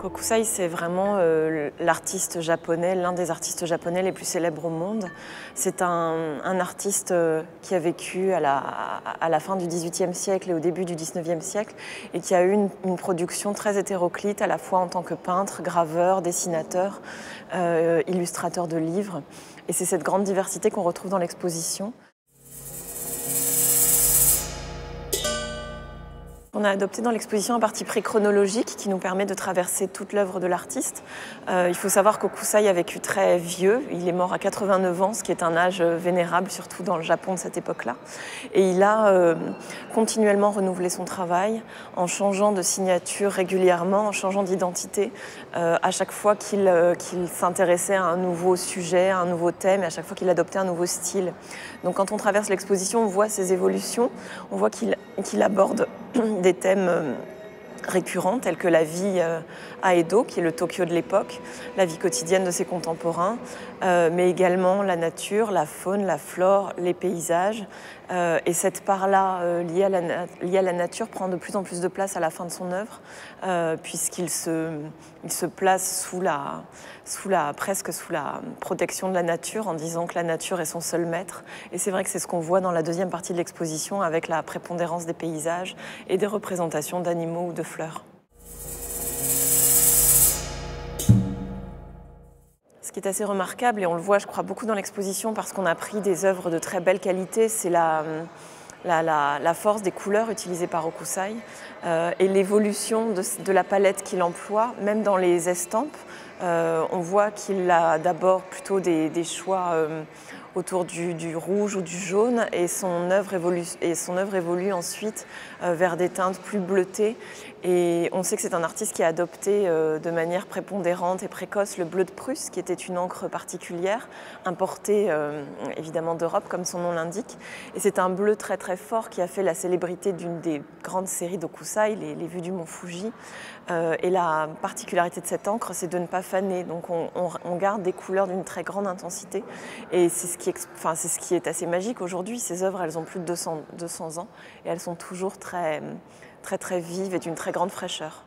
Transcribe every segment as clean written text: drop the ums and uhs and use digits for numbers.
Hokusai, c'est vraiment l'artiste japonais, l'un des artistes japonais les plus célèbres au monde. C'est un artiste qui a vécu à la fin du XVIIIe siècle et au début du XIXe siècle et qui a eu une production très hétéroclite à la fois en tant que peintre, graveur, dessinateur, illustrateur de livres. Et c'est cette grande diversité qu'on retrouve dans l'exposition. On a adopté dans l'exposition un parti pris chronologique qui nous permet de traverser toute l'œuvre de l'artiste. Il faut savoir qu'Hokusai a vécu très vieux, il est mort à 89 ans, ce qui est un âge vénérable, surtout dans le Japon de cette époque-là. Et il a continuellement renouvelé son travail en changeant de signature régulièrement, en changeant d'identité, à chaque fois qu'il s'intéressait à un nouveau sujet, à un nouveau thème, et à chaque fois qu'il adoptait un nouveau style. Donc quand on traverse l'exposition, on voit ses évolutions, on voit qu'il aborde des thèmes récurrents tels que la vie à Edo, qui est le Tokyo de l'époque, la vie quotidienne de ses contemporains, mais également la nature, la faune, la flore, les paysages. Et cette part-là liée à la nature prend de plus en plus de place à la fin de son œuvre, puisqu'il se place presque sous la protection de la nature, en disant que la nature est son seul maître. Et c'est vrai que c'est ce qu'on voit dans la deuxième partie de l'exposition, avec la prépondérance des paysages et des représentations d'animaux ou de fleurs. Ce qui est assez remarquable, et on le voit, je crois, beaucoup dans l'exposition, parce qu'on a pris des œuvres de très belle qualité, c'est la force des couleurs utilisées par Hokusai et l'évolution de la palette qu'il emploie, même dans les estampes. On voit qu'il a d'abord plutôt des choix autour du rouge ou du jaune, et son œuvre évolue ensuite vers des teintes plus bleutées. Et on sait que c'est un artiste qui a adopté de manière prépondérante et précoce le bleu de Prusse, qui était une encre particulière, importée évidemment d'Europe, comme son nom l'indique. Et c'est un bleu très très fort qui a fait la célébrité d'une des grandes séries d'Hokusai, les vues du mont Fuji. Et la particularité de cette encre, c'est de ne pas faner. Donc on garde des couleurs d'une très grande intensité. Et c'est ce qui est assez magique aujourd'hui. Ces œuvres, elles ont plus de 200 ans et elles sont toujours très vives et d'une très grande fraîcheur.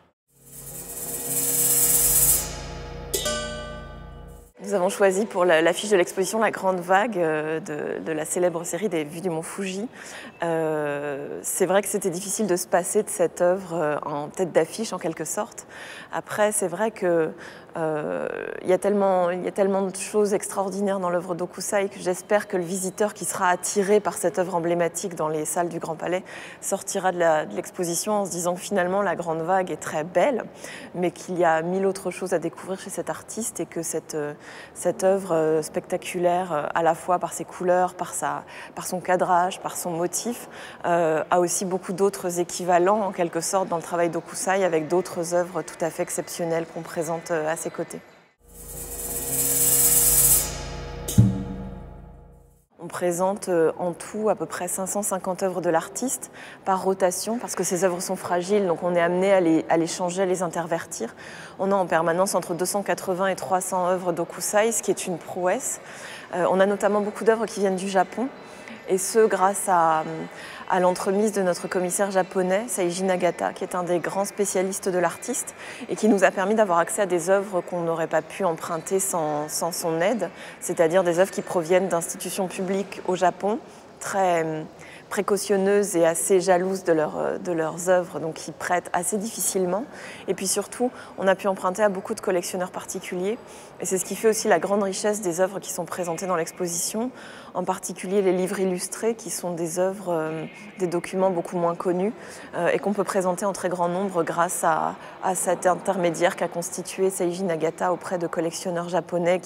Nous avons choisi pour l'affiche de l'exposition la grande vague de la célèbre série des vues du mont Fuji. C'est vrai que c'était difficile de se passer de cette œuvre en tête d'affiche en quelque sorte. Après, c'est vrai que il y a tellement de choses extraordinaires dans l'œuvre d'Hokusai que j'espère que le visiteur qui sera attiré par cette œuvre emblématique dans les salles du Grand Palais sortira de l'exposition en se disant que finalement la grande vague est très belle, mais qu'il y a mille autres choses à découvrir chez cet artiste, et que cette œuvre spectaculaire, à la fois par ses couleurs, par son cadrage, par son motif, a aussi beaucoup d'autres équivalents en quelque sorte dans le travail d'Hokusai, avec d'autres œuvres tout à fait exceptionnelles qu'on présente à ses côtés. On présente en tout à peu près 550 œuvres de l'artiste par rotation, parce que ces œuvres sont fragiles, donc on est amené à les changer, à les intervertir. On a en permanence entre 280 et 300 œuvres d'Hokusai, ce qui est une prouesse. On a notamment beaucoup d'œuvres qui viennent du Japon, et ce grâce à l'entremise de notre commissaire japonais, Seiji Nagata, qui est un des grands spécialistes de l'artiste et qui nous a permis d'avoir accès à des œuvres qu'on n'aurait pas pu emprunter sans son aide, c'est-à-dire des œuvres qui proviennent d'institutions publiques au Japon, très précautionneuses et assez jalouses de leurs œuvres, donc qui prêtent assez difficilement. Et puis surtout, on a pu emprunter à beaucoup de collectionneurs particuliers, et c'est ce qui fait aussi la grande richesse des œuvres qui sont présentées dans l'exposition, en particulier les livres illustrés, qui sont des œuvres, des documents beaucoup moins connus, et qu'on peut présenter en très grand nombre grâce à cet intermédiaire qu'a constitué Seiji Nagata auprès de collectionneurs japonais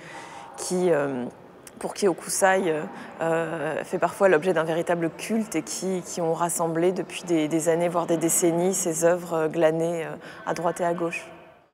pour qui Hokusai fait parfois l'objet d'un véritable culte, et qui ont rassemblé depuis des années, voire des décennies, ces œuvres glanées à droite et à gauche.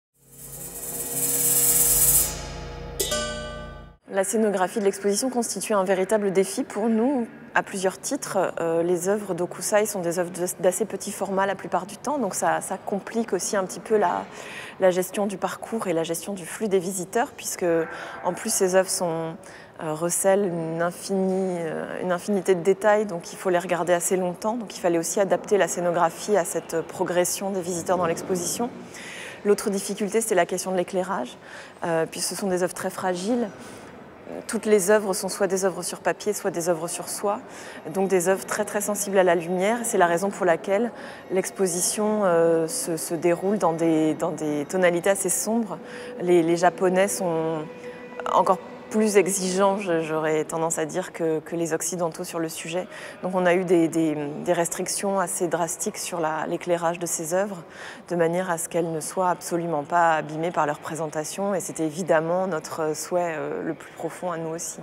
La scénographie de l'exposition constitue un véritable défi pour nous, à plusieurs titres. Les œuvres d'Hokusai sont des œuvres d'assez petit format la plupart du temps, donc ça complique aussi un petit peu la gestion du parcours et la gestion du flux des visiteurs, puisque en plus ces œuvres recèlent une infinité de détails, donc il faut les regarder assez longtemps. Donc il fallait aussi adapter la scénographie à cette progression des visiteurs dans l'exposition. L'autre difficulté, c'est la question de l'éclairage, puis ce sont des œuvres très fragiles. Toutes les œuvres sont soit des œuvres sur papier, soit des œuvres sur soie, donc des œuvres très très sensibles à la lumière. C'est la raison pour laquelle l'exposition se déroule dans des tonalités assez sombres. Les Japonais sont encore plus exigeants, j'aurais tendance à dire, que les Occidentaux sur le sujet. Donc on a eu des restrictions assez drastiques sur l'éclairage de ces œuvres, de manière à ce qu'elles ne soient absolument pas abîmées par leur présentation, et c'était évidemment notre souhait le plus profond à nous aussi.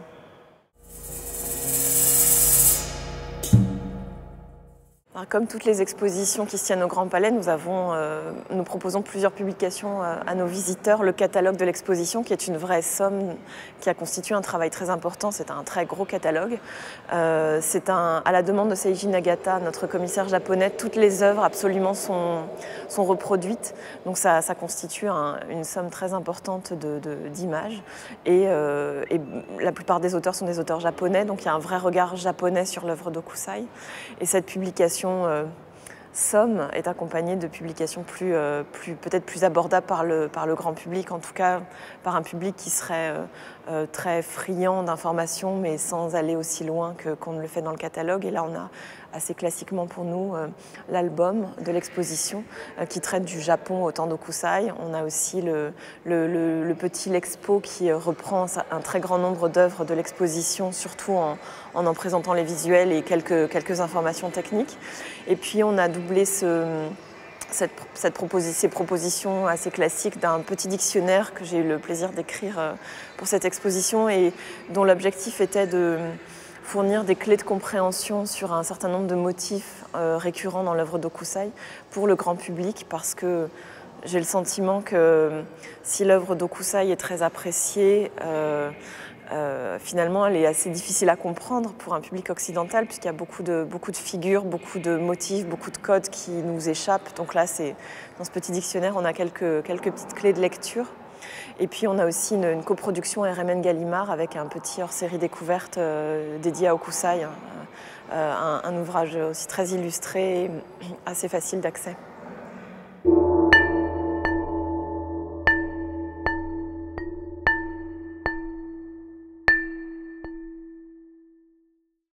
Comme toutes les expositions qui se tiennent au Grand Palais, nous proposons plusieurs publications à nos visiteurs. Le catalogue de l'exposition, qui est une vraie somme, qui a constitué un travail très important. C'est un très gros catalogue. À la demande de Seiji Nagata, notre commissaire japonais, toutes les œuvres absolument sont reproduites. Donc ça constitue une somme très importante d'images. Et la plupart des auteurs sont des auteurs japonais, donc il y a un vrai regard japonais sur l'œuvre d'Okusai. Et cette publication Somme est accompagnée de publications peut-être plus abordables par le grand public, en tout cas par un public qui serait très friand d'informations, mais sans aller aussi loin qu'on ne le fait dans le catalogue. Et là, on a assez classiquement pour nous l'album de l'exposition qui traite du Japon au temps d'Okusai. On a aussi le petit Lexpo qui reprend un très grand nombre d'œuvres de l'exposition, surtout en présentant les visuels et quelques informations techniques. Et puis on a doublé ces propositions assez classiques d'un petit dictionnaire que j'ai eu le plaisir d'écrire pour cette exposition et dont l'objectif était de fournir des clés de compréhension sur un certain nombre de motifs récurrents dans l'œuvre d'Okusai pour le grand public, parce que j'ai le sentiment que si l'œuvre d'Okusai est très appréciée, finalement elle est assez difficile à comprendre pour un public occidental, puisqu'il y a beaucoup de figures, beaucoup de motifs, beaucoup de codes qui nous échappent. Donc là, dans ce petit dictionnaire, on a quelques petites clés de lecture. Et puis on a aussi une coproduction RMN Gallimard avec un petit hors-série découverte dédié à Okusai, un ouvrage aussi très illustré et assez facile d'accès.